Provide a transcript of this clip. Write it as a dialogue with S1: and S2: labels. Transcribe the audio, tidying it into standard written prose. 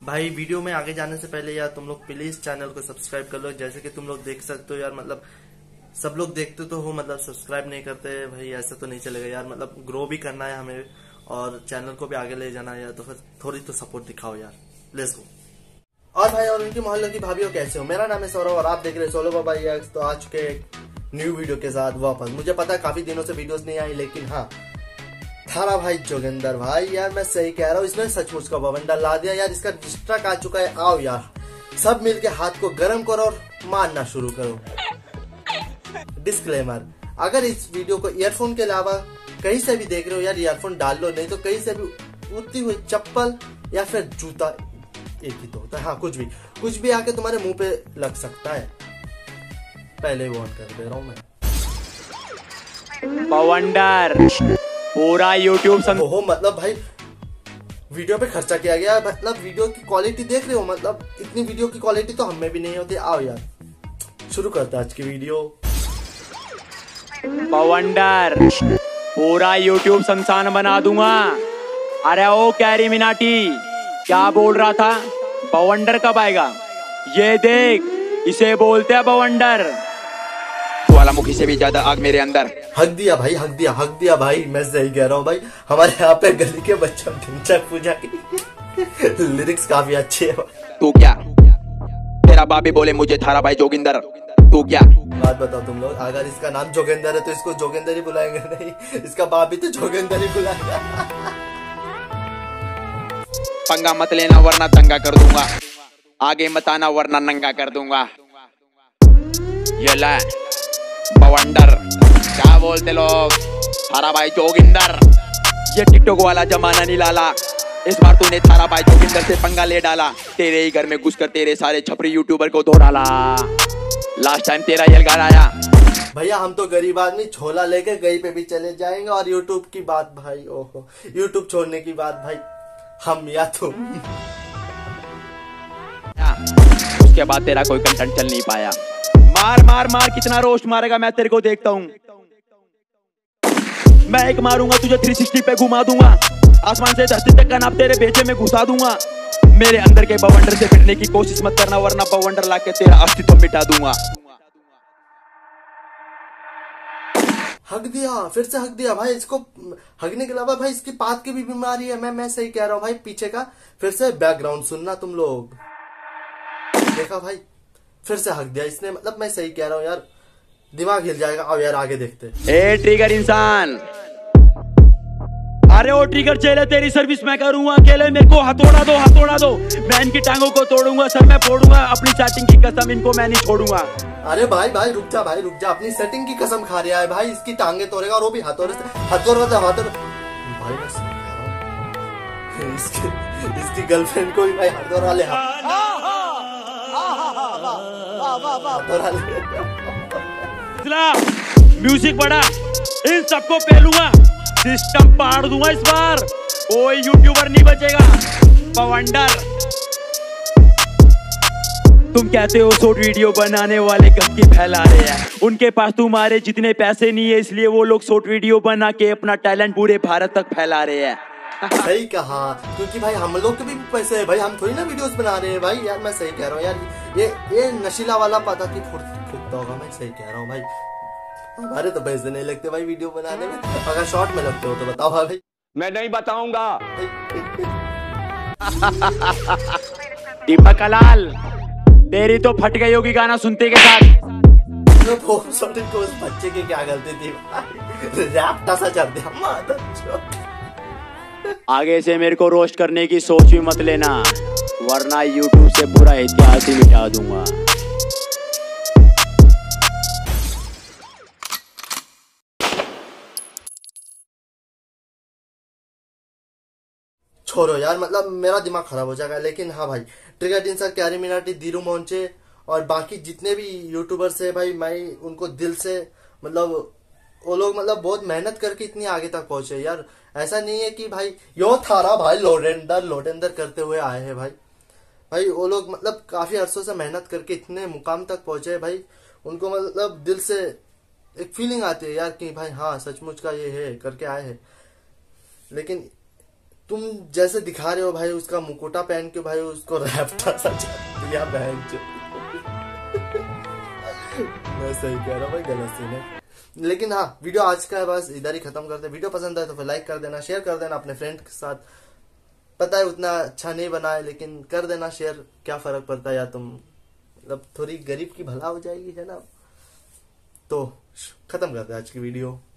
S1: भाई वीडियो में आगे जाने से पहले यार तुम लोग प्लीज चैनल को सब्सक्राइब कर लो। जैसे कि तुम लोग देख सकते हो यार, मतलब सब लोग देखते तो हो, मतलब सब्सक्राइब नहीं करते भाई, ऐसा तो नहीं चलेगा यार। मतलब ग्रो भी करना है हमें और चैनल को भी आगे ले जाना है यार, तो फिर थोड़ी तो सपोर्ट दिखाओ यार। Let's go. और भाई और उनकी मोहल्ले की भाभीओ कैसे हो? मेरा नाम है सौरभ और आप देख रहे हैं सोलो बाबा एक्स। तो आ चुके न्यू वीडियो के साथ वापस। मुझे पता है काफी दिनों से वीडियोस नहीं आई, लेकिन हाँ, थारा भाई जोगिंदर भाई यार मैं सही कह रहा हूँ, इसने सचमुच का बवंडर ला दिया यार। इसका डिस्ट्रैक्ट आ चुका है। आओ यार सब मिलके हाथ को गर्म करो और मारना शुरू करो। डिस्क्लेमर, अगर इस वीडियो को ईयरफोन के अलावा कहीं से भी देख रहे हो यार, ईयरफोन डाल लो, नहीं तो कहीं से भी उड़ती हुई चप्पल या फिर जूता, एक ही तो होता है, हाँ कुछ भी आके तुम्हारे मुंह पे लग सकता है। पहले वो ऑन कर दे रहा हूँ मैं।
S2: बवंडर पूरा YouTube
S1: ओहो, मतलब भाई वीडियो पे खर्चा किया गया, मतलब वीडियो की क्वालिटी देख रहे हो, मतलब इतनी वीडियो की क्वालिटी तो हमें भी नहीं होती। आओ यार शुरू करते हैं आज की वीडियो।
S2: बवंडर पूरा YouTube संसान बना दूंगा। अरे ओ कैरी मिनाटी, क्या बोल रहा था? बवंडर कब आएगा? ये देख, इसे बोलते हैं बवंडर। ज्वालामुखी से भी ज्यादा आग मेरे अंदर।
S1: हक दिया भाई, हक दिया भाई, मैं सही कह रहा हूँ भाई। हमारे यहाँ पे गली के बच्चों ढिंचक पूजा की लिरिक्स काफी अच्छे है।
S2: तू क्या, तेरा बाप भी बोले मुझे थारा भाई जोगिंदर, तू क्या?
S1: बात बताओ तुम लोग, अगर इसका नाम जोगिंदर है तो इसको जोगिंदर ही बुलाएंगे? नहीं, इसका बाप भी तो जोगिंदर ही बुलाएगा।
S2: पंगा मत लेना वरना दंगा कर दूंगा, आगे मत आना वरना नंगा कर दूंगा। ये ले बवंडर, क्या बोलते लोग? थारा भाई जोगिंदर। ये टिकटॉक वाला जमाना नहीं लाला, इस बार तूने थारा भाई जोगिंदर से पंगा ले डाला। तेरे ही घर में घुसकर तेरे सारे छपरी यूट्यूबर को धो डाला। लास्ट टाइम तेरा यलगार आया।
S1: भैया हम तो गरीब आदमी, छोला लेके कहीं पे भी चले जाएंगे। और यूट्यूब की बात भाई, ओहो, यूट्यूब छोड़ने की बात भाई, हम या तुम।
S2: उसके बाद तेरा कोई कंटेंट चल नहीं पाया। मार मार मार, कितना रोस्ट मारेगा मैं तेरे को देखता हूँ। मैं एक मारूंगा तुझे 360 पे घुमा दूंगा, आसमान से धरती तक का नाप तेरे बेचे में घुसा दूंगा। मेरे अंदर के बवंडर से भिड़ने की कोशिश मत करना वरना बवंडर लाके तेरा अस्तित्व मिटा दूंगा।
S1: हक दिया, फिर से हक दिया भाई। इसको हकने के अलावा भाई इसकी पात की भी बीमारी है। मैं सही कह रहा हूँ भाई। पीछे का फिर से बैकग्राउंड सुनना तुम लोग, देखा भाई, फिर से हक दिया इसने। मतलब मैं सही कह रहा हूँ यार, दिमाग हिल जाएगा। अब यार आगे देखते।
S2: ए ट्रिगर इंसान, अरे ओ ट्रिगर चले, तेरी सर्विस मैं करूंगा अकेले। मेरे को हथौड़ा दो, मैं इनकी टांगों को तोड़ूंगा, सर मैं फोड़ूंगा। अपनी सेटिंग की कसम, इनको मैं नहीं छोड़ूंगा।
S1: अरे भाई रुक जा भाई, रुक जा। अपनी सेटिंग की कसम खा रहा है भाई, इसकी टांगे तोड़ेगा और वो भी हथौड़े से। हथौड़ा भाई मैं सही कह रहा हूँ। इसकी गर्लफ्रेंड को भी भाई हथौड़ा ले, हथौड़ा ले।
S2: म्यूजिक बड़ा, इन सबको पहलूंगा, सिस्टम पाड़ दूंगा इस बार। कोई यूट्यूबर नहीं बचेगा। बवंडर, तुम कहते हो शॉर्ट वीडियो बनाने वाले गंदगी फैला रहे हैं, उनके पास तुम्हारे जितने पैसे नहीं है, इसलिए वो लोग शॉर्ट वीडियो बना के अपना टैलेंट पूरे भारत तक फैला रहे हैं।
S1: सही कहा, क्योंकि भाई हम लोग के भी पैसे है भाई, हम थोड़ी ना वीडियोस बना रहे हैं भाई। यार मैं सही कह रहा हूँ यार, ये नशीला वाला पता कि फुटता होगा। मैं सही कह रहा हूँ भाई, हमारे तो पैसे नहीं लगते भाई वीडियो बनाने में। अगर शॉर्ट में लगते हो तो बताओ भाई।
S2: मैं नहीं बताऊंगा। दीपक कलाल, तेरी तो फट गई होगी गाना सुनते के साथ।
S1: को उस बच्चे की क्या गलती थी भाई, रैप सा चढ़ दिया।
S2: आगे से मेरे को रोस्ट करने की सोच भी मत लेना वरना यूट्यूब से पूरा इतिहास ही मिटा दूंगा।
S1: छोड़ो यार, मतलब मेरा दिमाग खराब हो जाएगा। लेकिन हाँ भाई, ट्रिगर इंसान, कैरी मिनाटी, धीरू मोंचे और बाकी जितने भी यूट्यूबर्स है भाई, मैं उनको दिल से, मतलब वो लोग मतलब बहुत मेहनत करके इतनी आगे तक पहुंचे यार। ऐसा नहीं है कि भाई यो थारा भाई लोडेंदर करते हुए आए हैं भाई वो लोग मतलब काफी अरसों से मेहनत करके इतने मुकाम तक पहुंचे भाई। उनको मतलब दिल से एक फीलिंग आती है यार कि भाई हाँ सचमुच का ये है करके आए हैं। लेकिन तुम जैसे दिखा रहे हो भाई, उसका मुकुटा पहन के भाई उसको रैप्टा सजा दिया बहन चो। मैं सही कह रहा हूँ भाई, गलत सीन है। लेकिन हाँ, वीडियो आज का है बस इधर ही खत्म करते हैं। वीडियो पसंद आए तो फिर लाइक कर देना, शेयर कर देना अपने फ्रेंड के साथ। पता है उतना अच्छा नहीं बना है, लेकिन कर देना शेयर, क्या फर्क पड़ता है यार। तुम मतलब थोड़ी गरीब की भला हो जाएगी, है ना। तो खत्म करते हैं आज की वीडियो।